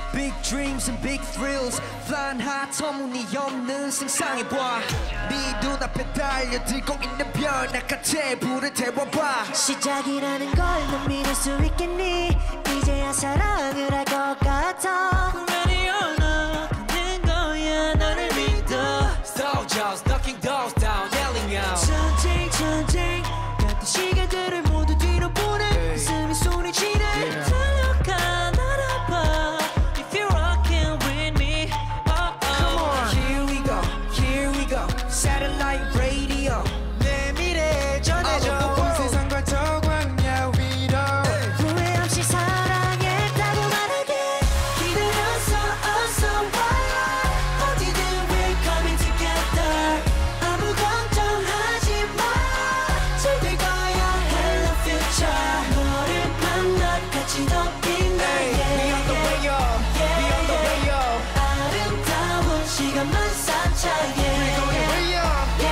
Big dreams and big thrills Flying high 터무니없는 상상해봐 네 눈앞에 달려들고 있는 별 나같이 불을 태워봐 시작이라는 걸 넌 믿을 수 있겠니 이제야 사랑을 할 것 같아 Ready or not 하는 거야 너를 믿어 Soldiers knocking doors down yelling out 전쟁 전쟁 같은 시간들을 모두 뒤로 보내 가슴이 소리치네 달려가 날아봐 If you're rocking with me Come on here we go Satellite radio 내 미래 전해줘 온 세상과 저 광야 위로 후회 없이 사랑했다고 말하게 기다렸어 어서 와 어디든 we're coming together 아무 걱정하지 마 잘 될 거야 Hello future 너를 만나 같이 더 빛나게 We on the way up We on the way up 아름다운 시간만 산차게 We're going way up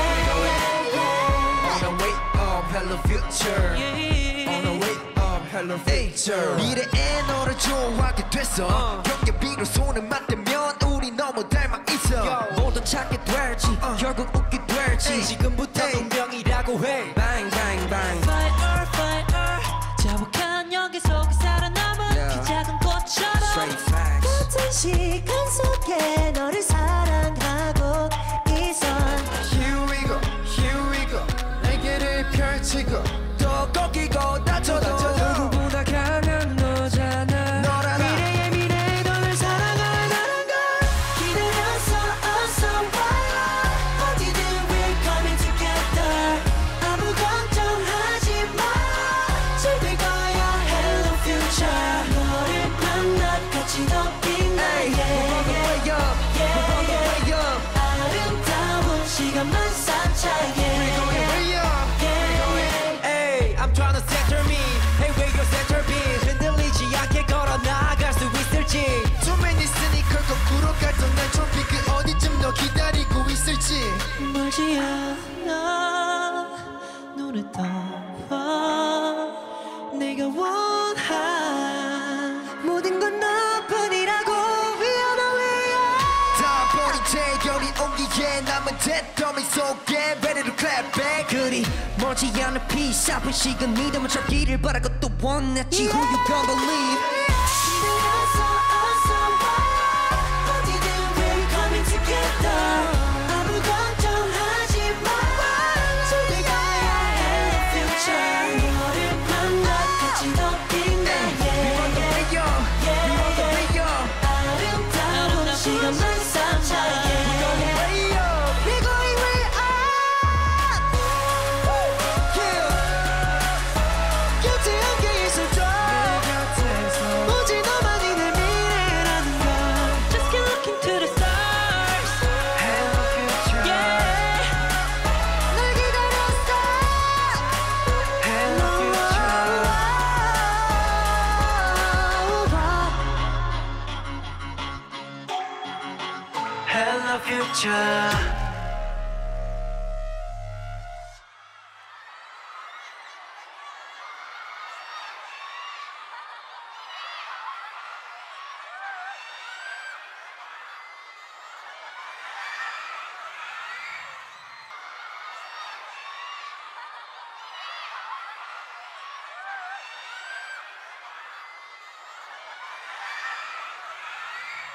On the way up hello future On the way up hello future 미래에 너를 좋아하게 됐어 경계비로 손을 맞대면 우리 너무 닮아 있어 모두 찾게 될지 결국 웃게 될지 지금부터 운명이라고 해 Bang bang bang Fire fire 자욱한 연기 속에 살아남은 그 작은 꽃처럼 Straight facts 같은 시간 속에 너를 사랑하고 있어 Here we go 날개를 펼치고 또 꺾이고 다쳐도 누구보다 강한 너잖아 너란 미래의 미래에 너를 사랑한다는 걸 기다렸어 어서 와 어디든 we're coming together 아무 걱정하지 마잘 될 거야 Hello future 너를 만나 같이 더 빛나게 We're on the way up We're on the way up 아름다운 시간만 산차게 We're going way up Hey, I'm trying to center me Hey, where your center be 흔들리지 않게 걸어 나아갈 수 있을지 투맨 있으니까 거꾸로 갔던 날 트로피 그 어디쯤 너 기다리고 있을지 멀지 않아 눈에 떠봐 내가 원한 모든 건 너뿐이라고 We are the way up 다 버린 재결이 온기에 남은 잿더미 속에 Ready to clap back 그리 멀지 않은 peace 아픈 시간 믿음을 찾기를 바라고 또 원했지 Who you gonna believe 기다렸어 어서 와 어디든 we're coming together 아무 걱정하지 마잘 될 거야 Hello future 너를 만나 같이 더 빛나게 We on the way up We on the way up 아름다운 시간만 산차게 We on the way up We're going way up Yeah 곁에 함께 있어줘 오직 너만이 내 미래라는 걸 Just keep looking to the stars Hello future Yeah 널 기다렸어 Hello future Hello future